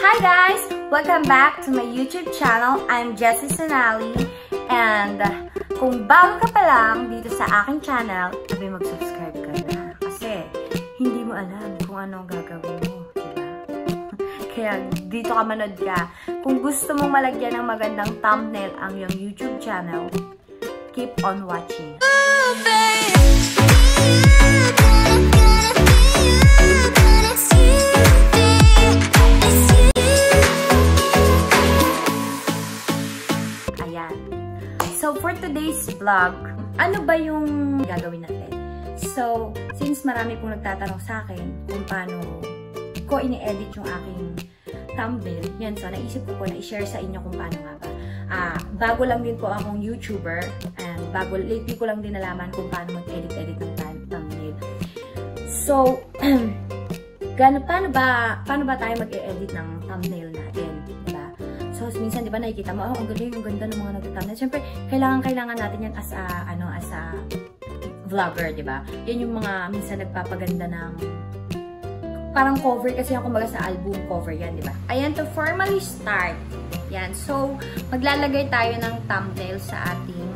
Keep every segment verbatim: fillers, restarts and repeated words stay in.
Hi guys! Welcome back to my YouTube channel. I'm Jessie Sonali. And uh, kung bago ka pa lang dito sa aking channel, sabi mag-subscribe ka na. Kasi hindi mo alam kung anong gagawin mo. Diba? Kaya dito ka manood ka. Kung gusto mong malagyan ng magandang thumbnail ang iyong YouTube channel, keep on watching. Oh, babe. So, for today's vlog, ano ba yung gagawin natin? So, since marami pong nagtatanong sa akin kung paano ko ini-edit yung aking thumbnail, yan, so naisip ko po na i-share sa inyo kung paano nga ba. Uh, bago lang din po akong YouTuber, and bago, lately ko lang din nalaman kung paano mag-edit-edit ng thumbnail. So, gano, paano ba, paano ba tayo mag-edit ng thumbnail natin? Diba? So, minsan, di ba, nakikita mo, oh, ang galing, ang ganda ng mga nag-thumbnail. Siyempre, kailangan-kailangan natin yan as a, ano, as a vlogger, di ba? Yan yung mga, minsan, nagpapaganda ng, parang cover, kasi yung kumbaga sa album cover yan, di ba? Ayan, to formally start. Yan. So, maglalagay tayo ng thumbnail sa ating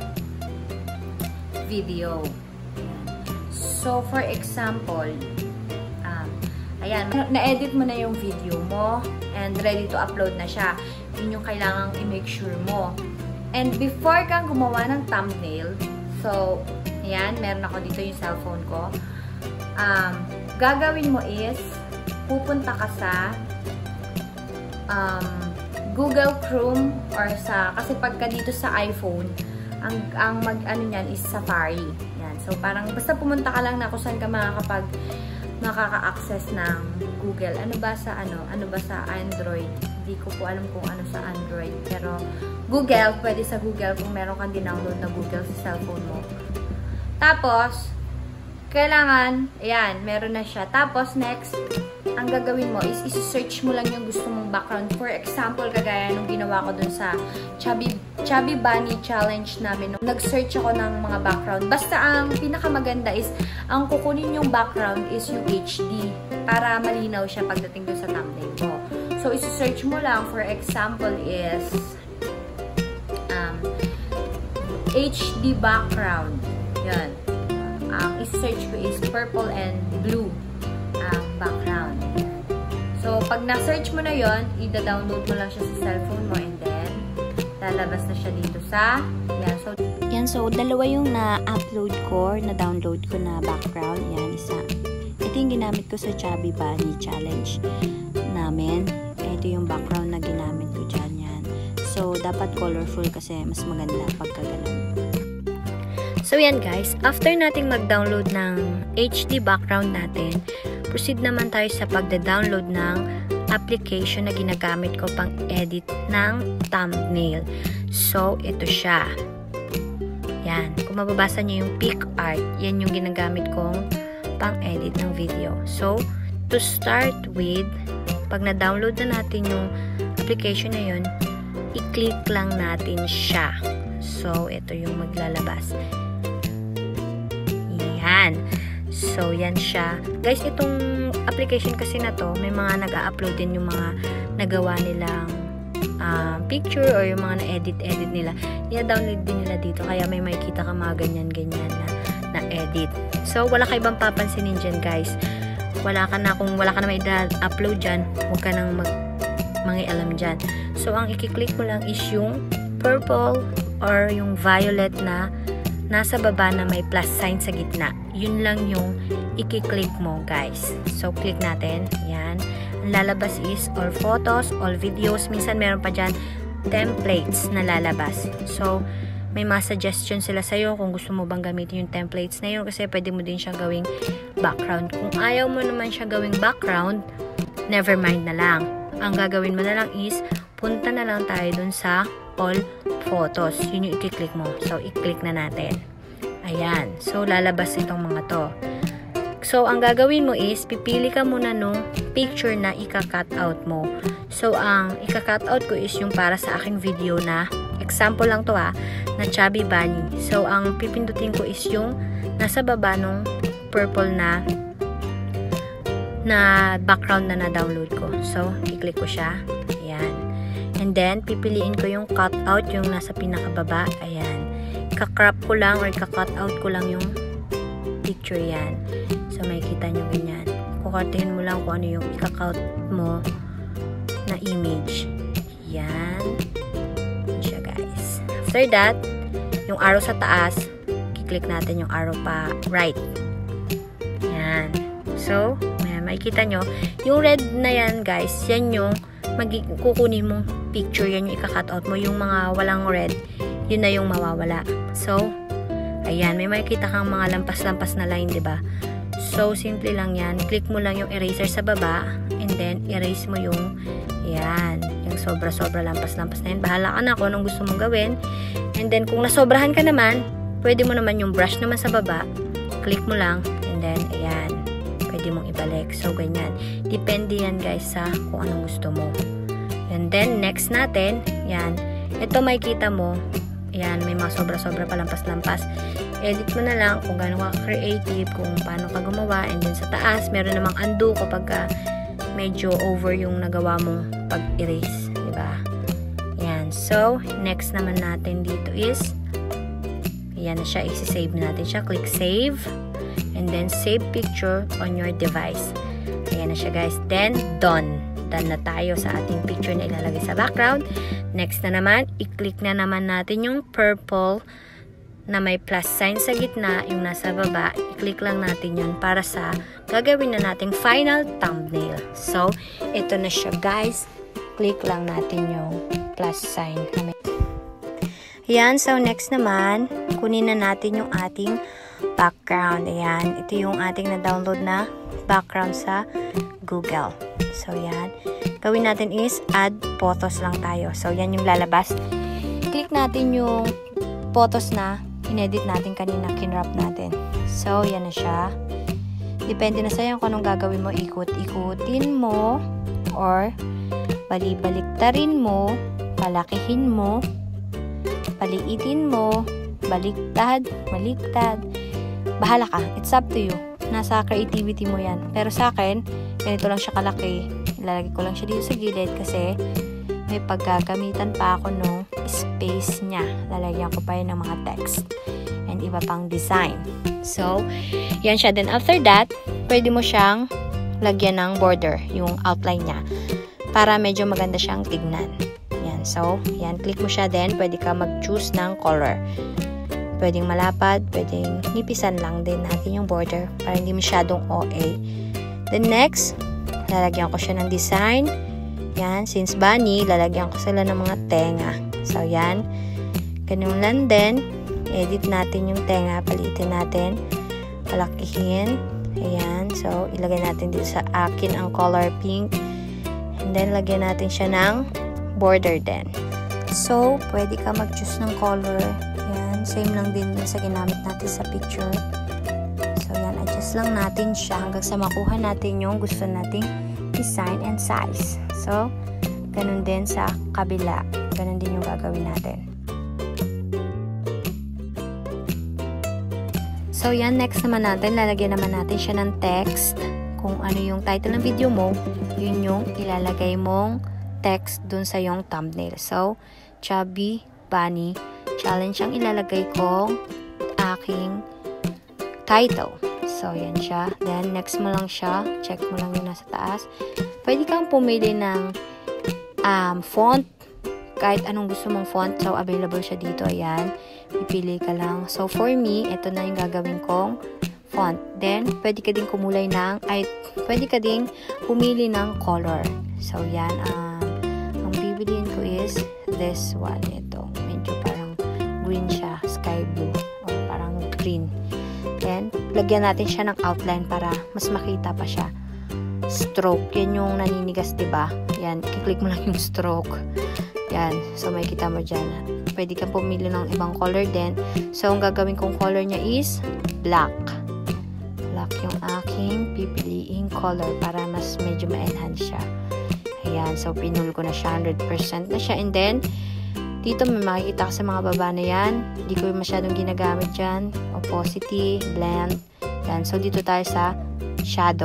video. Yan. So, for example, um, ayan, na-edit mo na yung video mo, and ready to upload na siya. Yun yung kailangang i-make sure mo. And before kang gumawa ng thumbnail, so, ayan, meron ako dito yung cellphone ko. Um, gagawin mo is, pupunta ka sa um, Google Chrome or sa, kasi pagka dito sa iPhone, ang, ang mag, ano yan is Safari. Yan. So, parang, basta pumunta ka lang na kung saan ka makakapag makaka-access ng Google. Ano ba sa ano? Ano ba sa Android? Hindi ko po alam kung ano sa Android. Pero Google, pwede sa Google kung meron kang din-download na Google sa cellphone mo. Tapos, kailangan, ayan, meron na siya. Tapos, next, ang gagawin mo is isi-search mo lang yung gusto mong background. For example, kagaya nung ginawa ko dun sa Chubby, Chubby Bunny Challenge namin. Nag-search ako ng mga background. Basta ang pinakamaganda is, ang kukunin yung background is yung H D para malinaw siya pagdating dun sa thumbnail mo. So, isi-search mo lang, for example, is um, H D background. Yan. Ang um, isi-search ko is purple and blue ang um, background. So, pag na-search mo na yon, i-download mo lang siya sa cellphone mo and then lalabas na siya dito sa yan. So, yan. So, dalawa yung na-upload ko, na-download ko na background. Yan, isa. Ito yung ginamit ko sa Chubby Bunny Challenge namin. Ito yung background na ginamit ko dyan. Yan. So, dapat colorful kasi mas maganda pagka ganun. So, yan guys. After nating mag-download ng H D background natin, proceed naman tayo sa pagda-download ng application na ginagamit ko pang edit ng thumbnail. So, ito siya. Yan. Kung mababasa niyo yung PicArt, yan yung ginagamit kong pang edit ng video. So, to start with, pag na-download na natin yung application na yun, i-click lang natin siya. So, ito yung maglalabas. Yan. So, yan siya. Guys, itong application kasi na to, may mga nag-a-upload din yung mga nagawa nilang uh, picture or yung mga na-edit-edit nila. Ina-download din nila dito. Kaya may makikita ka mga ganyan-ganyan na na-edit. So, wala ka ibang papansinin dyan, guys. Wala ka na, kung wala ka na may upload dyan, huwag ka nang mag mangialam dyan. So, ang i-click mo lang is yung purple or yung violet na nasa baba na may plus sign sa gitna. Yun lang yung i-click mo, guys. So, click natin. Yan. Ang lalabas is all photos, all videos. Minsan, meron pa dyan templates na lalabas. So, may mga suggestions sila sa'yo kung gusto mo bang gamitin yung templates na yun kasi pwede mo din siyang gawing background. Kung ayaw mo naman siya gawing background, never mind na lang. Ang gagawin mo na lang is, punta na lang tayo dun sa all photos. Yun yung i-click mo. So, i-click na natin. Ayan. So, lalabas itong mga to. So, ang gagawin mo is, pipili ka muna nung picture na ika-cut out mo. So, ang ika-cut out ko is yung para sa aking video na, example lang to ha, na Chubby Bunny. So, ang pipindutin ko is yung nasa baba nung purple na na background na na-download ko. So, i-click ko siya. Ayan. And then, pipiliin ko yung cutout, yung nasa pinakababa. Ayan. Ika-crop ko lang or ika-cut out ko lang yung picture yan. So, makikita nyo ganyan. Kukartihin mo lang kung ano yung ika-cut mo na image. Yan. Yan siya, guys. After that, yung arrow sa taas, kiklik natin yung arrow pa right. Yan. So, may makikita nyo. Yung red na yan, guys, yan yung kukunin mong picture. Yan yung ika-cut out mo. Yung mga walang red, yun na yung mawawala. So, ayan. May makikita kang mga lampas-lampas na line, diba? So, simple lang yan. Click mo lang yung eraser sa baba and then erase mo yung yan. Yung sobra-sobra lampas-lampas na yan. Bahala ka na kung anong gusto mong gawin. And then, kung nasobrahan ka naman, pwede mo naman yung brush naman sa baba. Click mo lang and then, ayan. Pwede mong ibalik. So, ganyan. Depende yan, guys, sa kung anong gusto mo. And then, next natin, yan. Ito makikita mo, yan, may mga sobra-sobra pa lampas-lampas. Edit mo na lang kung gaano ka creative, kung paano ka gumawa. And then sa taas, meron namang undo kapag ka medyo over yung nagawa mong pag-erase. Diba? Yan. So, next naman natin dito is, yan na siya. Isi-save natin siya. Click save. And then, save picture on your device. Ayan na siya, guys. Then, done. Done na tayo sa ating picture na ilalagay sa background. Next na naman, i-click na naman natin yung purple na may plus sign sa gitna, yung nasa baba, i-click lang natin yun para sa gagawin na nating final thumbnail. So, ito na siya, guys. Click lang natin yung plus sign. Ayan, so next naman, kunin na natin yung ating background. Ayan, ito yung ating na-download na background sa Google. So, yan. Gawin natin is add photos lang tayo. So, yan yung lalabas. Click natin yung photos na in-edit natin kanina, kinrap natin. So, yan na siya. Depende na sa'yo kung anong gagawin mo. Ikot-ikutin mo or bali-baliktarin mo, palakihin mo, paliitin mo, baliktad, baliktad. Bahala ka. It's up to you. Nasa creativity mo yan. Pero sa akin, ganito lang siya kalaki. Ilalagay ko lang siya dito sa gilid kasi may paggagamitan pa ako nung space niya. Lalagyan ko pa yun ng mga text and iba pang design. So, yan siya. Then after that, pwede mo siyang lagyan ng border, yung outline niya, para medyo maganda siyang tignan. Yan. So, yan. Click mo siya. Then, pwede ka mag-choose ng color. Pwedeng malapad, pwedeng nipisan lang din natin yung border para hindi masyadong O A. Then next, lalagyan ko siya ng design. Yan, since bunny, lalagyan ko sila ng mga tenga. So, yan. Ganun lang din. Edit natin yung tenga. Palitin natin. Palakihin. Ayan. So, ilagay natin dito sa akin ang color pink. And then, lagyan natin siya ng border din. So, pwede ka mag-choose ng color. Yan. Same lang din sa ginamit natin sa picture. So, yan. Adjust lang natin siya hanggang sa makuha natin yung gusto nating design and size. So, ganun din sa kabila. Ganun din yung gagawin natin. So, yan. Next naman natin, lalagyan naman natin siya ng text. Kung ano yung title ng video mo, yun yung ilalagay mong text dun sa yung thumbnail. So, Chubby Bunny Challenge ang ilalagay kong aking title. So, yan siya. Then, next mo lang siya. Check mo lang yung nasa taas. Pwede kang pumili ng um, font. Kahit anong gusto mong font. So, available siya dito. Ayan. Pipili ka lang. So, for me, ito na yung gagawin kong font. Then, pwede ka din kumulay ng, ay, pwede ka din pumili ng color. So, yan. Um, ang bibiliin ko is this one. Ito. Medyo parang green siya. Sky blue. Or parang green. Then, lagyan natin siya ng outline para mas makita pa siya. Stroke. Yan yung naninigas, diba? Yan. I-click mo lang yung stroke. Yan. So, makikita mo dyan. Pwede kang pumili ng ibang color din. So, ang gagawin kong color niya is black. Black yung aking pipiliing color para mas medyo ma-enhance siya. Ayan. So, pinul ko na siya. one hundred percent na siya. And then, dito may makikita ka sa mga baba na yan. Hindi ko masyadong ginagamit dyan. Opacity, blend. Yan. So, dito tayo sa shadow.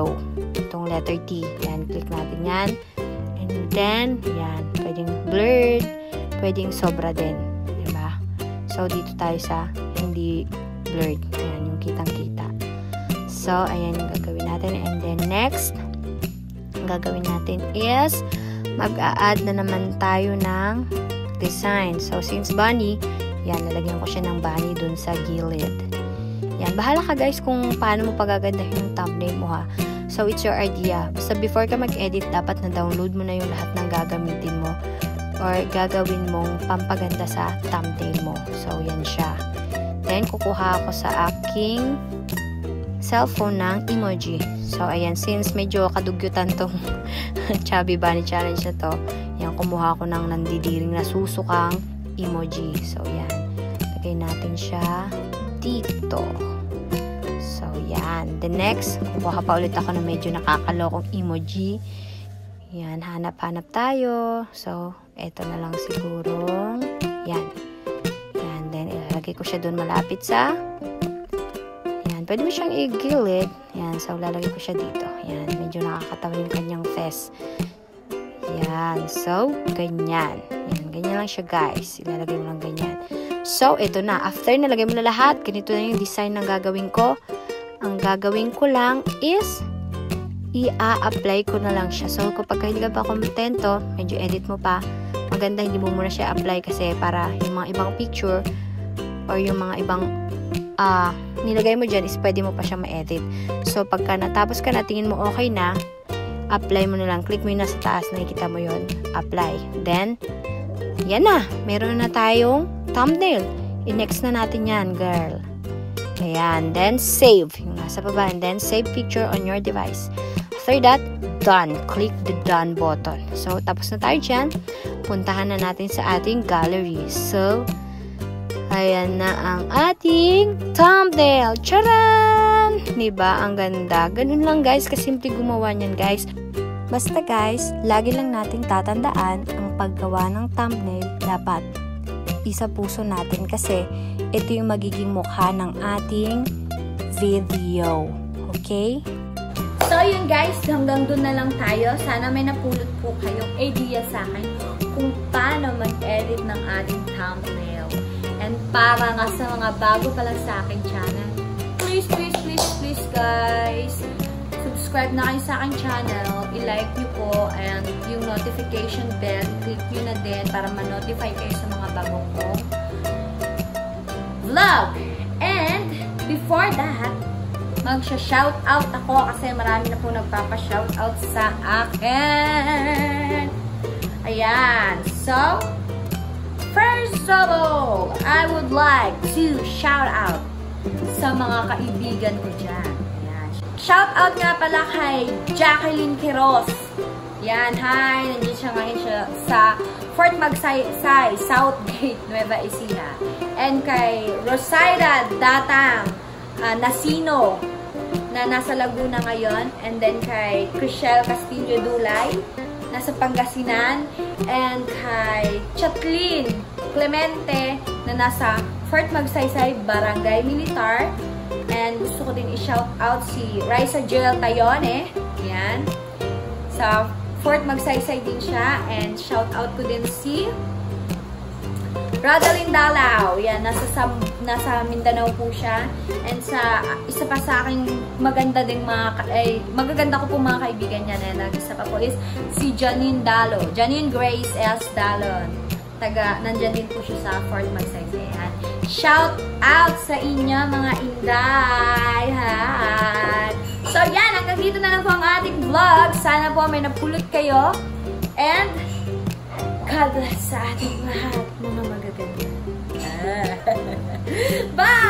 itong letter T. Yan, click natin yan. And then, yan, pwedeng blurred, pwedeng sobra din. Diba? So, dito tayo sa hindi blurred. Yan, yung kitang-kita. So, ayan yung gagawin natin. And then, next, ang gagawin natin is, mag-a-add na naman tayo ng design. So, since bunny, yan, nalagyan ko siya ng bunny dun sa gilid. Yan, bahala ka guys kung paano mo pagagandahin yung thumbnail mo ha. So, it's your idea. Basta before ka mag-edit, dapat na-download mo na yung lahat ng gagamitin mo or gagawin mong pampaganda sa thumbnail mo. So, yan siya. Then, kukuha ako sa aking cellphone ng emoji. So, ayan, since medyo kadugyutan tong Chubby Bunny Challenge na to, yan, kumuha ko ng nandidiring na susukang emoji. So, yan. Lagay natin siya dito. So, yan. The next, kukuha pa ulit ako ng medyo nakakalokong emoji. Yan, hanap-hanap tayo. So, eto na lang siguro. Yan. Yan. Then, ilalagay ko siya doon malapit sa yan. Pwede mo siyang i-gilid. Yan. So, lalagay ko siya dito. Yan. Medyo nakakatawa yung kanyang face. Yan. So, ganyan. Yan. Ganyan lang siya, guys. Ilalagay mo lang ganyan. So, ito na. After nalagay mo na lahat, ganito na yung design ng gagawin ko. Ang gagawin ko lang is i-a-apply ko na lang siya. So, kapag hindi ka pa kontento, medyo edit mo pa. Maganda, hindi mo muna siya apply kasi para yung mga ibang picture or yung mga ibang uh, nilagay mo dyan is pwede mo pa siya ma-edit. So, pagka natapos ka na, tingin mo okay na, apply mo na lang. Click mo yung nasa taas, nakikita mo yun. Apply. Then, yan na. Meron na tayong thumbnail. I-next na natin yan, girl. Ayan. Then, save. Yung nasa baba. And then, save picture on your device. After that, done. Click the done button. So, tapos na tayo dyan. Puntahan na natin sa ating gallery. So, ayan na ang ating thumbnail. Charan! Diba? Ang ganda. Ganun lang, guys. Kasimple gumawa niyan, guys. Basta, guys, lagi lang nating tatandaan ang paggawa ng thumbnail dapat isa puso natin kasi ito yung magiging mukha ng ating video. Okay? So, yun guys, hanggang dun na lang tayo. Sana may napulot po kayong idea sa akin kung paano mag-edit ng ating thumbnail. And para nga sa mga bago pa lang sa aking channel, please, please, please, please guys, subscribe na kayo sa aking channel, i-like nyo po, and yung notification bell, click nyo na din para ma-notify kayo sa mga bagong kong vlog. And, before that, magsha-shoutout ako kasi marami na po nagpapa-shoutout sa akin. Ayan. So, first of all, I would like to shout out sa mga kaibigan ko dyan. Shout out nga pala kay Jacqueline Quiroz. Yan, hi. Nandiyan siya ngayon siya sa Fort Magsaysay, Southgate, Nueva Ecija. And kay Rosaida Datang uh, Nasino na nasa Laguna ngayon. And then kay Chriselle Castillo Dulay, nasa Pangasinan. And kay Chatlin Clemente na nasa Fort Magsaysay, Barangay Militar. And gusto ko din i-shout out si Raisa Joel Tayone. Yan. Sa Fort Magsaysay din siya. And shout out ko din si Radalyn Dalao. Yan. Nasa, sa, nasa Mindanao po siya. And sa isa pa sa aking maganda ding mga, eh, magaganda ko po mga kaibigan niya na nag-isa pa po is si Janine Dalo. Janine Grace S. Dalon. Taga, nandyan din po siya sa Fort Magsaysay. Shout out sa inyo mga inday! Hi! So yan, hanggang dito na lang po ang ating vlog. Sana po may napulot kayo. And, God bless sa ating lahat mga magaganda. Bye!